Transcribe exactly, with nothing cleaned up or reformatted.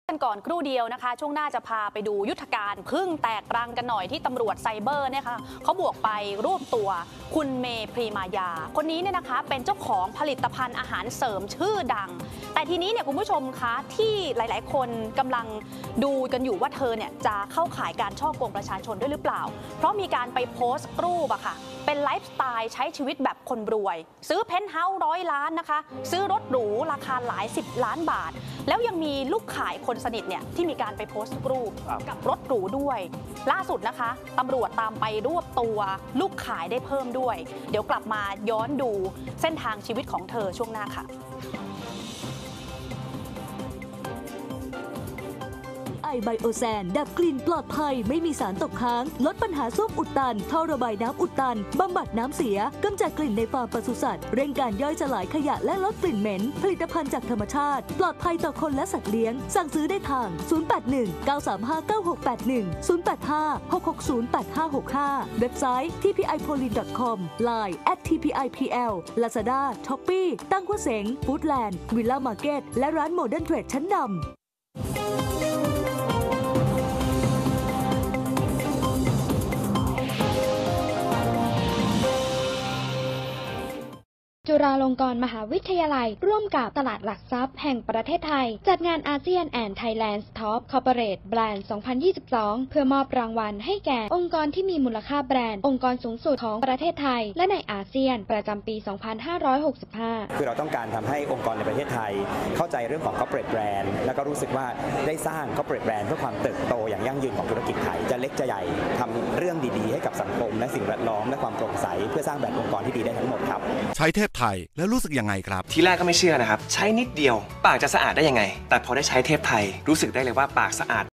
กันก่อนครู่เดียวนะคะช่วงหน้าจะพาไปดูยุทธการพึ่งแตกรังกันหน่อยที่ตำรวจไซเบอร์เนี่ยค่ะเขาบวกไปรวบตัวคุณเมย์พรีมายาคนนี้เนี่ยนะคะเป็นเจ้าของผลิตภัณฑ์อาหารเสริมชื่อดังแต่ทีนี้เนี่ยคุณผู้ชมคะที่หลายๆคนกำลังดูกันอยู่ว่าเธอเนี่ยจะเข้าข่ายการช่อโกงประชาชนด้วยหรือเปล่าเพราะมีการไปโพสต์รูปอะค่ะเป็นไลฟ์สไตล์ใช้ชีวิตแบบคนรวยซื้อเพนท์เฮาส์ร้อยล้านนะคะซื้อรถหรูราคาหลายสิบล้านบาทแล้วยังมีลูกขายคนสนิทเนี่ยที่มีการไปโพสต์รูปกับรถหรูด้วยล่าสุดนะคะตำรวจตามไปรวบตัวลูกขายได้เพิ่มด้วยเดี๋ยวกลับมาย้อนดูเส้นทางชีวิตของเธอช่วงหน้าค่ะไอไบโอแซนดับกลิ่นปลอดภัยไม่มีสารตกค้างลดปัญหาส้วมอุดตันท่อระบายน้ำอุดตันบำบัดน้ำเสียกำจัดกลิ่นในฟาร์มปศุสัตว์เร่งการย่อยสลายขยะและลดกลิ่นเหม็นผลิตภัณฑ์จากธรรมชาติปลอดภัยต่อคนและสัตว์เลี้ยงสั่งซื้อได้ทาง ศูนย์ แปด หนึ่ง เก้า สาม ห้า เก้า หก แปด หนึ่ง ศูนย์ แปด ห้า หก หก ศูนย์ แปด ห้า หก ห้า เว็บไซต์ ที พี ไอ โพลิน ดอท คอม ไลน์ แอท ที พี ไอ พี แอล Lazada Shopee ตั้งหัวเสงฟู้ดแลนด์วิลล่ามาร์เก็ตและร้านโมเดิร์นเทรดชั้นนำจุฬาลงกรณ์มหาวิทยาลัยร่วมกับตลาดหลักทรัพย์แห่งประเทศไทยจัดงานอาเซียนแอนด์ไทยแลนด์ท็อปคอร์ปอเรทแบรนด์ สองพันยี่สิบสอง เพื่อมอบรางวัลให้แก่องค์กรที่มีมูลค่าแบรนด์องค์กรสูงสุดของประเทศไทยและในอาเซียนประจำปี สองพันห้าร้อยหกสิบห้าคือเราต้องการทำให้องค์กรในประเทศไทยเข้าใจเรื่องของ corporate brand แล้วก็รู้สึกว่าได้สร้าง corporate brand เพื่อความเติบโตอย่างยั่งยืนของธุรกิจไทยจะเล็กจะใหญ่ทำเรื่องดีๆให้กับสังคมและสิ่งแวดล้อมและความโปร่งใสเพื่อสร้างแบบองค์กรที่ดีได้ทั้งหมดครับใช้เทพไทยแล้วรู้สึกยังไงครับทีแรกก็ไม่เชื่อนะครับใช้นิดเดียวปากจะสะอาดได้ยังไงแต่พอได้ใช้เทพไทยรู้สึกได้เลยว่าปากสะอาด